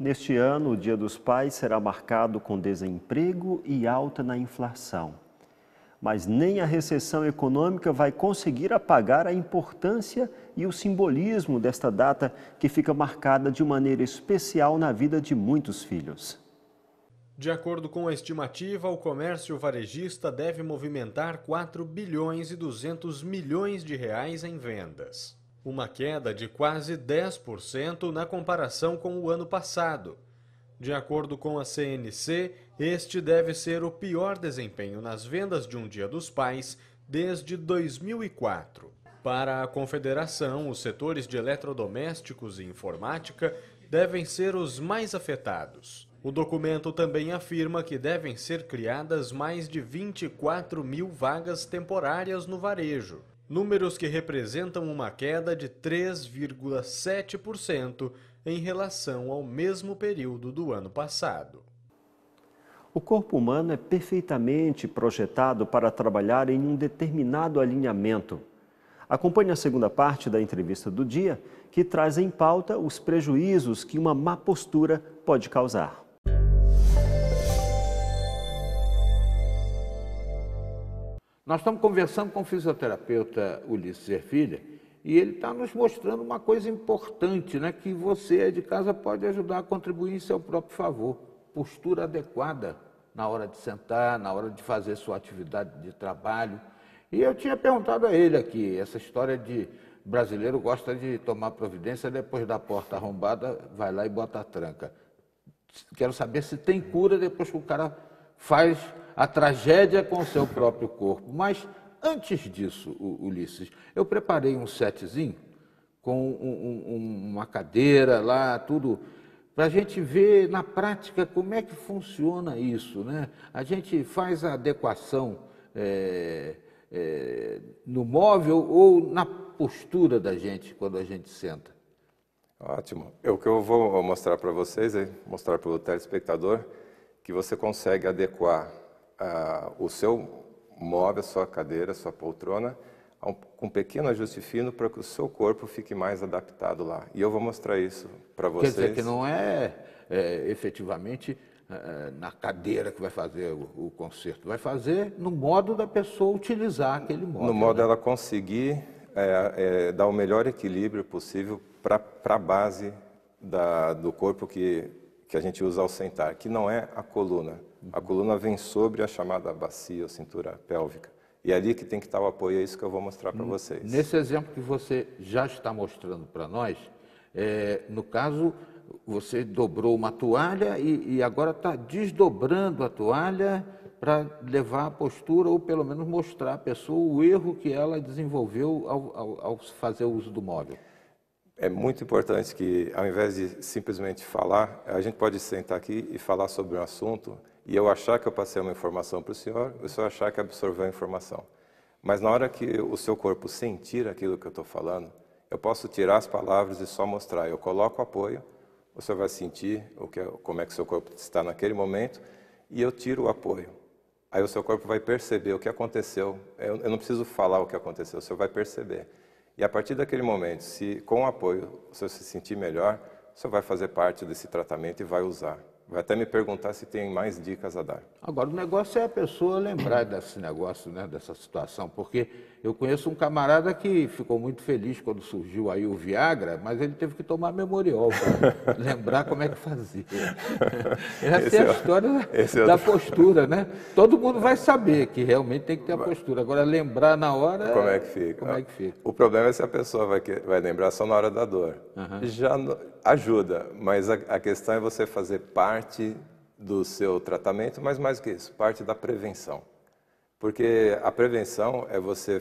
Neste ano, o Dia dos Pais será marcado com desemprego e alta na inflação. Mas nem a recessão econômica vai conseguir apagar a importância e o simbolismo desta data que fica marcada de maneira especial na vida de muitos filhos. De acordo com a estimativa, o comércio varejista deve movimentar 4 bilhões e 200 milhões de reais em vendas. Uma queda de quase 10% na comparação com o ano passado. De acordo com a CNC, este deve ser o pior desempenho nas vendas de um Dia dos Pais desde 2004. Para a Confederação, os setores de eletrodomésticos e informática devem ser os mais afetados. O documento também afirma que devem ser criadas mais de 24 mil vagas temporárias no varejo, números que representam uma queda de 3,7% em relação ao mesmo período do ano passado. O corpo humano é perfeitamente projetado para trabalhar em um determinado alinhamento. Acompanhe a segunda parte da entrevista do dia, que traz em pauta os prejuízos que uma má postura pode causar. Nós estamos conversando com o fisioterapeuta Ulisses Ervilha e ele está nos mostrando uma coisa importante, né, que você aí de casa pode ajudar a contribuir em seu próprio favor. Postura adequada na hora de sentar, na hora de fazer sua atividade de trabalho. E eu tinha perguntado a ele aqui, essa história de brasileiro gosta de tomar providência, depois da porta arrombada, vai lá e bota a tranca. Quero saber se tem cura depois que o cara faz a tragédia com o seu próprio corpo. Mas antes disso, Ulisses, eu preparei um setzinho com uma cadeira lá, tudo, para a gente ver na prática como é que funciona isso, né? A gente faz a adequação no móvel ou na postura da gente quando a gente senta. Ótimo. O que eu vou mostrar para vocês, mostrar para o telespectador, que você consegue adequar o seu móvel, a sua cadeira, a sua poltrona, com um pequeno ajuste fino para que o seu corpo fique mais adaptado lá. E eu vou mostrar isso para vocês. Quer dizer que não é efetivamente na cadeira que vai fazer o conserto, vai fazer no modo da pessoa utilizar aquele móvel. No modo né? ela conseguir dar o melhor equilíbrio possível para a base do corpo que a gente usa ao sentar, que não é a coluna. A coluna vem sobre a chamada bacia ou cintura pélvica. E é ali que tem que estar o apoio, é isso que eu vou mostrar para vocês. Nesse exemplo que você já está mostrando para nós, no caso, você dobrou uma toalha e agora está desdobrando a toalha para levar a postura ou pelo menos mostrar à pessoa o erro que ela desenvolveu ao fazer o uso do móvel. É muito importante que, ao invés de simplesmente falar, a gente pode sentar aqui e falar sobre um assunto e eu achar que eu passei uma informação para o senhor achar que absorveu a informação. Mas na hora que o seu corpo sentir aquilo que eu estou falando, eu posso tirar as palavras e só mostrar. Eu coloco o apoio, o senhor vai sentir como é que o seu corpo está naquele momento e eu tiro o apoio. Aí o seu corpo vai perceber o que aconteceu. Eu não preciso falar o que aconteceu, o senhor vai perceber. E a partir daquele momento, se com o apoio o senhor se sentir melhor, o senhor vai fazer parte desse tratamento e vai usar. Vai até me perguntar se tem mais dicas a dar. Agora, o negócio é a pessoa lembrar desse negócio, né, dessa situação, porque eu conheço um camarada que ficou muito feliz quando surgiu aí o Viagra, mas ele teve que tomar memorial para lembrar como é que fazia. Essa é a história da postura, né? Todo mundo vai saber que realmente tem que ter a postura. Agora, lembrar na hora... Como é que fica? Como é que fica? O problema é se a pessoa vai lembrar só na hora da dor. Já ajuda, mas a questão é você fazer parte do seu tratamento, mas mais que isso, parte da prevenção. Porque a prevenção é você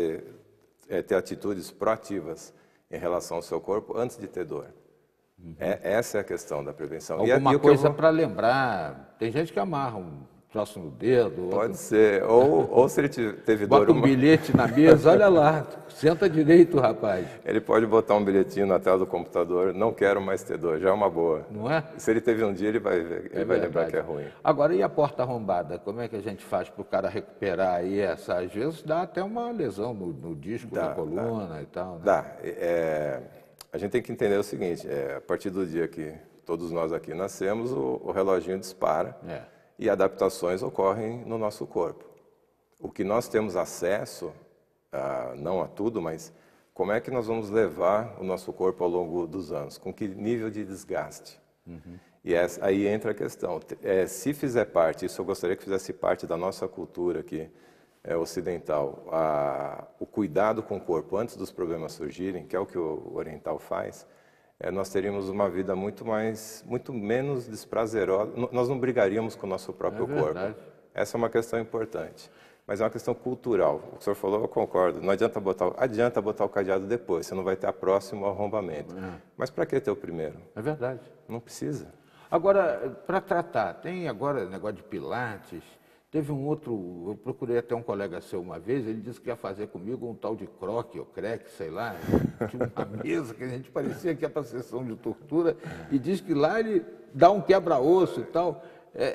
ter atitudes proativas em relação ao seu corpo antes de ter dor. Essa é a questão da prevenção. Alguma coisa para lembrar. Tem gente que amarra um troço no dedo. Pode ser. Ou se ele teve dor... Bota um bilhete na mesa, olha lá, senta direito, rapaz. Ele pode botar um bilhetinho na tela do computador, não quero mais ter dor, já é uma boa. Não é? Se ele teve um dia, ele vai ver, ele vai lembrar que é ruim. Agora, e a porta arrombada? Como é que a gente faz para o cara recuperar aí essa? Às vezes dá até uma lesão no disco, na coluna e tal. Né? Dá. A gente tem que entender o seguinte, a partir do dia que todos nós aqui nascemos, o reloginho dispara e adaptações ocorrem no nosso corpo. O que nós temos acesso, não a tudo, mas como é que nós vamos levar o nosso corpo ao longo dos anos? Com que nível de desgaste? E aí entra a questão. Se fizer parte, isso eu gostaria que fizesse parte da nossa cultura aqui ocidental, o cuidado com o corpo antes dos problemas surgirem, que é o que o oriental faz, nós teríamos uma vida muito menos desprazerosa. Nós não brigaríamos com o nosso próprio corpo. Essa é uma questão importante. Mas é uma questão cultural. O que o senhor falou, eu concordo. Não adianta botar o cadeado depois, você não vai ter a próximo arrombamento. Mas para que ter o primeiro? É verdade. Não precisa. Agora, para tratar, tem agora negócio de pilates. Teve um outro, eu procurei até um colega seu uma vez, ele disse que ia fazer comigo um tal de croque ou creque, sei lá. Tinha uma mesa que a gente parecia que ia para a sessão de tortura e diz que lá ele dá um quebra-osso e tal.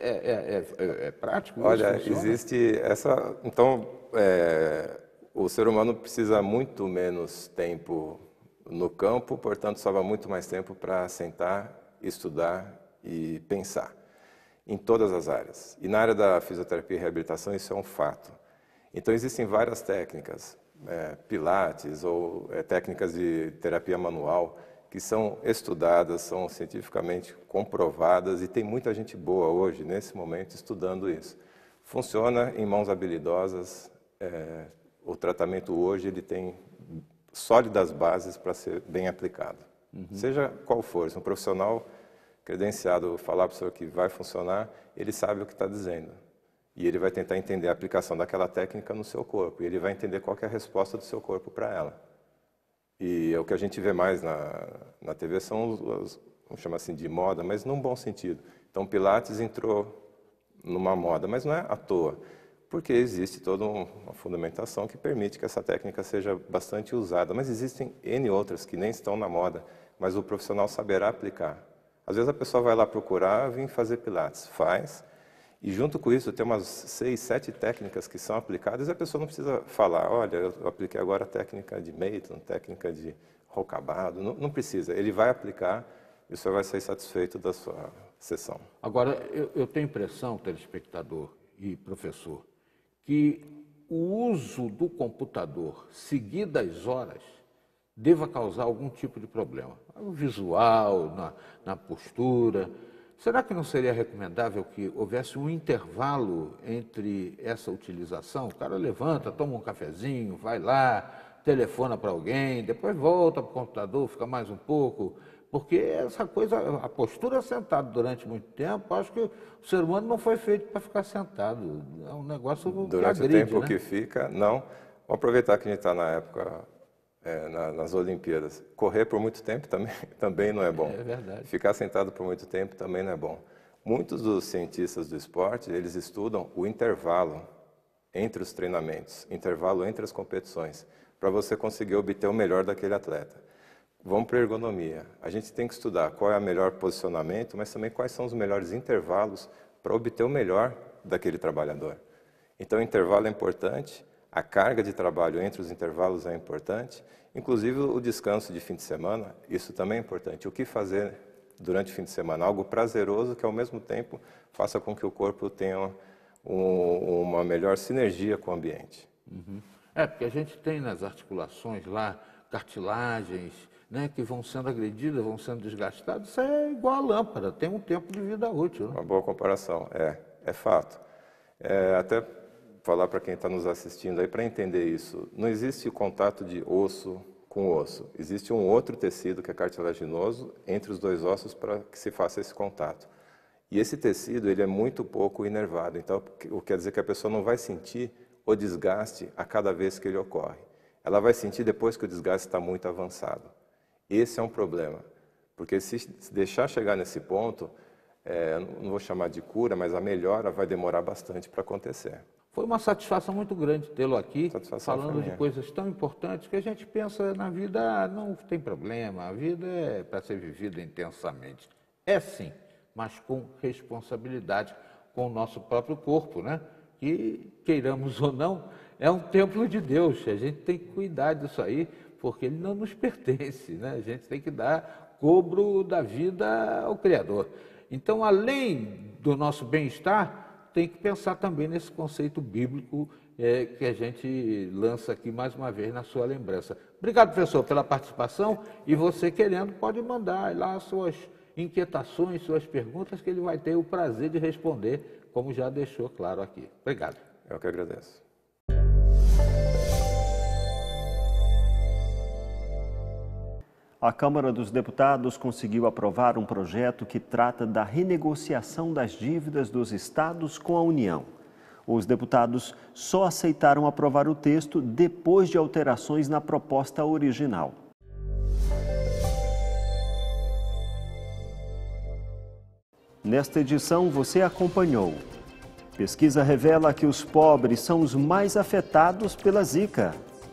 É prático isso? Olha, funciona? existe essa... Então, o ser humano precisa muito menos tempo no campo, portanto, sobra muito mais tempo para sentar, estudar e pensar, em todas as áreas. E na área da fisioterapia e reabilitação, isso é um fato. Então, existem várias técnicas, pilates ou técnicas de terapia manual, que são estudadas, são cientificamente comprovadas e tem muita gente boa hoje, nesse momento, estudando isso. Funciona em mãos habilidosas, o tratamento hoje ele tem sólidas bases para ser bem aplicado. Seja qual for, se um profissional credenciado falar para o senhor que vai funcionar, ele sabe o que está dizendo. E ele vai tentar entender a aplicação daquela técnica no seu corpo, e ele vai entender qual que é a resposta do seu corpo para ela. E o que a gente vê mais na TV são vamos chamar assim de moda, mas num bom sentido. Então, Pilates entrou numa moda, mas não é à toa, porque existe toda uma fundamentação que permite que essa técnica seja bastante usada. Mas existem N outras que nem estão na moda, mas o profissional saberá aplicar. Às vezes a pessoa vai lá procurar, vem fazer Pilates, faz, e junto com isso tem umas 6, 7 técnicas que são aplicadas e a pessoa não precisa falar, olha, eu apliquei agora a técnica de Maitland, técnica de Rocabado, não precisa. Ele vai aplicar e o senhor vai sair satisfeito da sua sessão. Agora, eu tenho impressão, telespectador e professor, que o uso do computador seguidas horas deva causar algum tipo de problema. No visual, na postura. Será que não seria recomendável que houvesse um intervalo entre essa utilização? O cara levanta, toma um cafezinho, vai lá, telefona para alguém, depois volta para o computador, fica mais um pouco. Porque essa coisa, a postura sentado durante muito tempo, acho que o ser humano não foi feito para ficar sentado. É um negócio durante que agride, o tempo né? que fica, não. Vamos aproveitar que a gente está na época... nas Olimpíadas. Correr por muito tempo também não é bom. É verdade. Ficar sentado por muito tempo também não é bom. Muitos dos cientistas do esporte, eles estudam o intervalo entre os treinamentos, intervalo entre as competições, para você conseguir obter o melhor daquele atleta. Vamos para a ergonomia. A gente tem que estudar qual é o melhor posicionamento, mas também quais são os melhores intervalos para obter o melhor daquele trabalhador. Então, o intervalo é importante. A carga de trabalho entre os intervalos é importante, inclusive o descanso de fim de semana, isso também é importante. O que fazer durante o fim de semana? Algo prazeroso que, ao mesmo tempo, faça com que o corpo tenha uma melhor sinergia com o ambiente. Porque a gente tem nas articulações lá cartilagens, né, que vão sendo agredidas, vão sendo desgastadas. Isso é igual a lâmpada, tem um tempo de vida útil. Né? Uma boa comparação, é fato. Até falar para quem está nos assistindo aí, para entender isso, não existe contato de osso com osso. Existe um outro tecido que é cartilaginoso entre os dois ossos para que se faça esse contato. E esse tecido, ele é muito pouco inervado, então o que quer dizer que a pessoa não vai sentir o desgaste a cada vez que ele ocorre. Ela vai sentir depois que o desgaste está muito avançado. Esse é um problema, porque se deixar chegar nesse ponto, não vou chamar de cura, mas a melhora vai demorar bastante para acontecer. Foi uma satisfação muito grande tê-lo aqui, falando de minha. coisas tão importantes que a gente pensa na vida, não tem problema, a vida é para ser vivida intensamente. É sim, mas com responsabilidade com o nosso próprio corpo, né? Que, queiramos ou não, é um templo de Deus. A gente tem que cuidar disso aí, porque ele não nos pertence, né? A gente tem que dar cobro da vida ao Criador. Então, além do nosso bem-estar, tem que pensar também nesse conceito bíblico que a gente lança aqui mais uma vez na sua lembrança. Obrigado, professor, pela participação, e você querendo pode mandar lá suas inquietações, suas perguntas, que ele vai ter o prazer de responder, como já deixou claro aqui. Obrigado. Eu que agradeço. A Câmara dos Deputados conseguiu aprovar um projeto que trata da renegociação das dívidas dos estados com a União. Os deputados só aceitaram aprovar o texto depois de alterações na proposta original. Nesta edição, você acompanhou. Pesquisa revela que os pobres são os mais afetados pela Zika.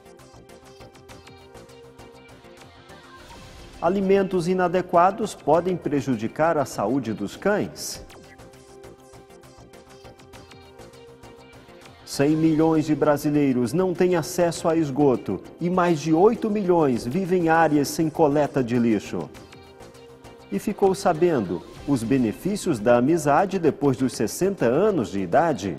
Alimentos inadequados podem prejudicar a saúde dos cães. 100 milhões de brasileiros não têm acesso a esgoto e mais de 8 milhões vivem em áreas sem coleta de lixo. E ficou sabendo os benefícios da amizade depois dos 60 anos de idade?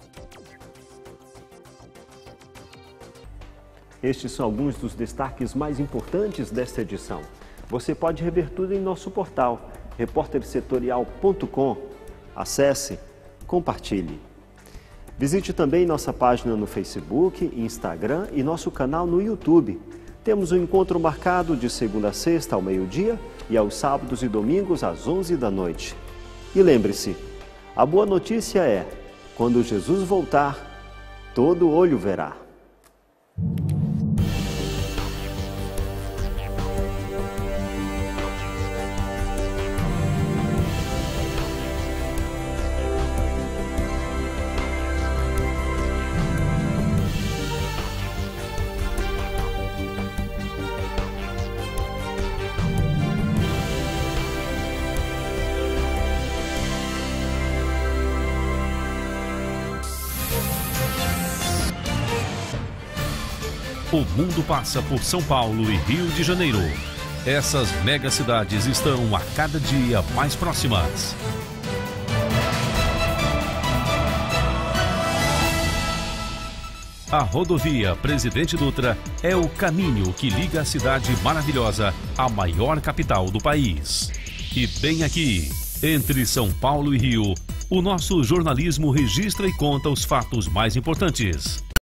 Estes são alguns dos destaques mais importantes desta edição. Você pode rever tudo em nosso portal, repórtersetorial.com. Acesse, compartilhe. Visite também nossa página no Facebook, Instagram e nosso canal no YouTube. Temos um encontro marcado de segunda a sexta ao meio-dia e aos sábados e domingos às 11 da noite. E lembre-se, a boa notícia é, quando Jesus voltar, todo olho verá. O mundo passa por São Paulo e Rio de Janeiro. Essas megacidades estão a cada dia mais próximas. A rodovia Presidente Dutra é o caminho que liga a cidade maravilhosa à maior capital do país. E bem aqui, entre São Paulo e Rio, o nosso jornalismo registra e conta os fatos mais importantes.